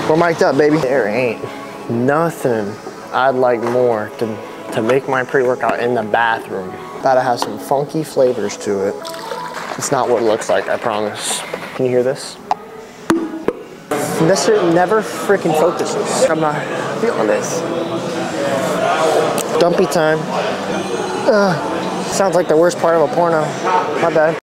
We're mic'd up, baby. There ain't nothing I'd like more to make my pre-workout in the bathroom. Gotta have some funky flavors to it. It's not what it looks like, I promise. Can you hear this? This shit never freaking focuses. I'm not feeling this. Dumpy time. Sounds like the worst part of a porno. My bad.